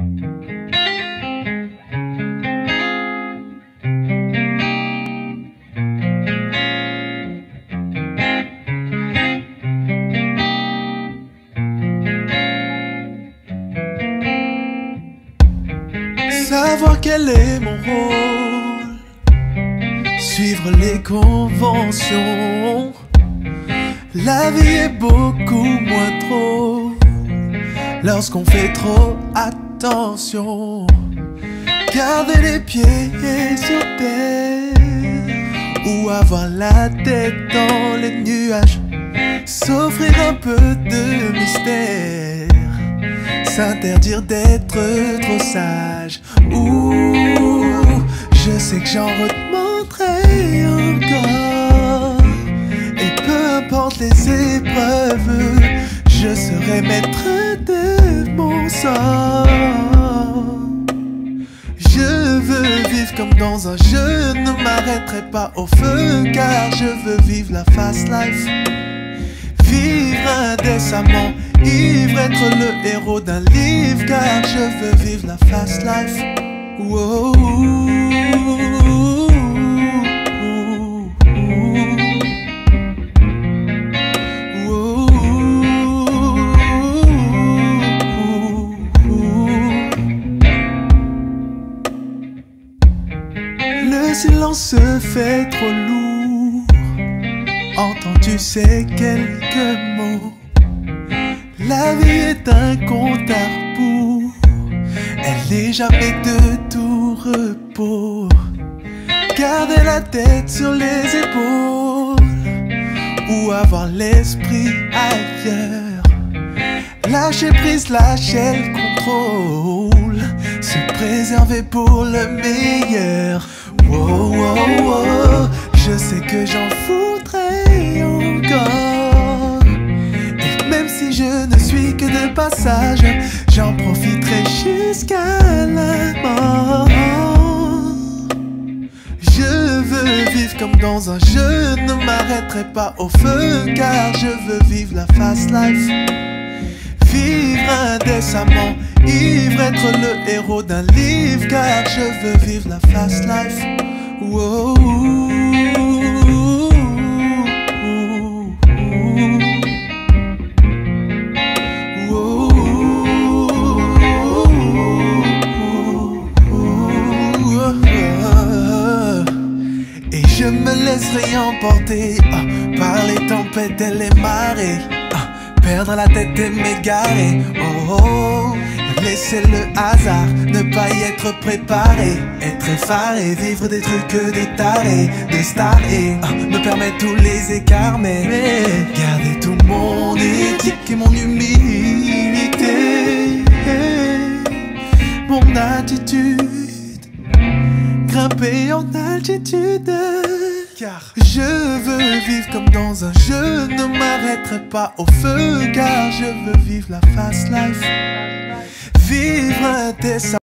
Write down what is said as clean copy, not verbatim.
Savoir quel est mon rôle, suivre les conventions. La vie est beaucoup moins trop lorsqu'on fait trop attention. Garder les pieds sur terre ou avoir la tête dans les nuages. S'offrir un peu de mystère, s'interdire d'être trop sage. Ouh, je sais que j'en redemanderai encore. Et peu importe les épreuves, je serai maître de mon sort. Je veux vivre comme dans un jeu, ne m'arrêterai pas au feu, car je veux vivre la fast life. Vivre indécemment, ivre, être le héros d'un livre, car je veux vivre la fast life. Wow. Le silence se fait trop lourd. Entends-tu ces quelques mots? La vie est un compte à rebours. Elle n'est jamais de tout repos. Garder la tête sur les épaules ou avoir l'esprit ailleurs. Lâcher prise, lâcher le contrôle. Se préserver pour le meilleur. Wow, wow, wow. Je sais que j'en voudrais encore. Et même si je ne suis que de passage, j'en profiterai jusqu'à la mort. Je veux vivre comme dans un jeu, ne m'arrêterai pas au feu, car je veux vivre la fast life. Vivre indécemment, ivre, être le héros d'un livre, car je veux vivre la fast life. Wow. Et je me laisserai emporter par les tempêtes et les marées. Perdre la tête et m'égarer. Oh, oh. Laisser le hasard, ne pas y être préparé. Être effaré, vivre des trucs de tarés, de stars et me permettre tous les écarts. Mais garder tout mon éthique et mon humilité, mon attitude, grimper en altitude. Car je veux vivre comme dans un jeu, ne m'arrêterai pas au feu, car je veux vivre la fast life. Vivre indécemment.